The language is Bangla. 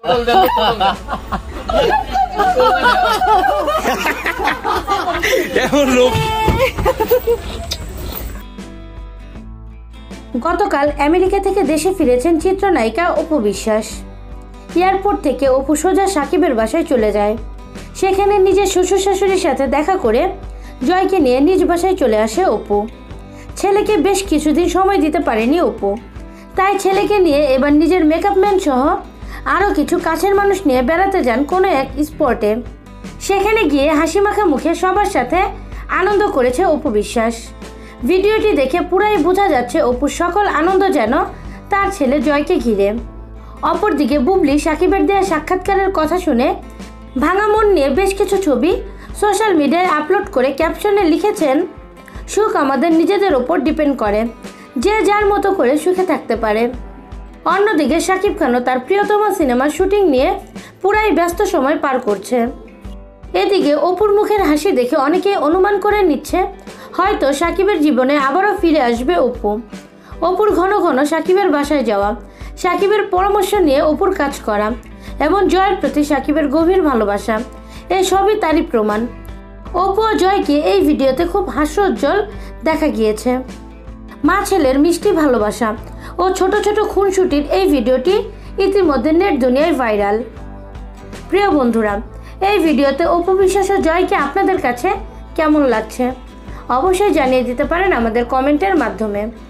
গতকাল আমেরিকা থেকে দেশে ফিরেছেন চিত্রনায়িকা অপু বিশ্বাস। এয়ারপোর্ট থেকে অপু সোজা সাকিবের বাসায় চলে যায়। সেখানে নিজের শ্বশুর শাশুড়ির সাথে দেখা করে জয়কে নিয়ে নিজ বাসায় চলে আসে অপু। ছেলেকে বেশ কিছুদিন সময় দিতে পারেনি অপু, তাই ছেলেকে নিয়ে এবার নিজের মেকআপ ম্যান সহ আরও কিছু কাছের মানুষ নিয়ে বেড়াতে যান কোনো এক স্পটে। সেখানে গিয়ে হাসিমাখা মুখে সবার সাথে আনন্দ করেছে অপু বিশ্বাস। ভিডিওটি দেখে পুরাই বোঝা যাচ্ছে অপুর সকল আনন্দ যেন তার ছেলে জয়কে ঘিরে। অপরদিকে বুবলি সাকিবের দেওয়া সাক্ষাৎকারের কথা শুনে ভাঙা মন নিয়ে বেশ কিছু ছবি সোশ্যাল মিডিয়ায় আপলোড করে ক্যাপশনে লিখেছেন, সুখ আমাদের নিজেদের ওপর ডিপেন্ড করে, যে যার মতো করে সুখে থাকতে পারে। অন্যদিকে শাকিব খানও তার প্রিয়তম সিনেমার শুটিং নিয়ে পুরাই ব্যস্ত সময় পার করছে। এদিকে অপুর মুখের হাসি দেখে অনেকেই অনুমান করে নিচ্ছে হয়তো শাকিবের জীবনে আবারও ফিরে আসবে অপু। অপুর ঘন ঘন শাকিবের বাসায় যাওয়া, শাকিবের পরামর্শ নিয়ে অপুর কাজ করা এবং জয়ের প্রতি শাকিবের গভীর ভালোবাসা, এই সবই তারই প্রমাণ। অপু ও জয়কে এই ভিডিওতে খুব হাস্যোজ্জ্বল দেখা গিয়েছে। মা ছেলের মিষ্টি ভালোবাসা ও ছোট ছোট খুনসুটির এই ভিডিওটি ইতিমধ্যে নেট দুনিয়ায় ভাইরাল। প্রিয় বন্ধুরা, এই ভিডিওতে অপু বিশ্বাস ও জয়কে আপনাদের কাছে কেমন লাগছে অবশ্যই জানিয়ে দিতে পারেন আমাদের কমেন্টের মাধ্যমে।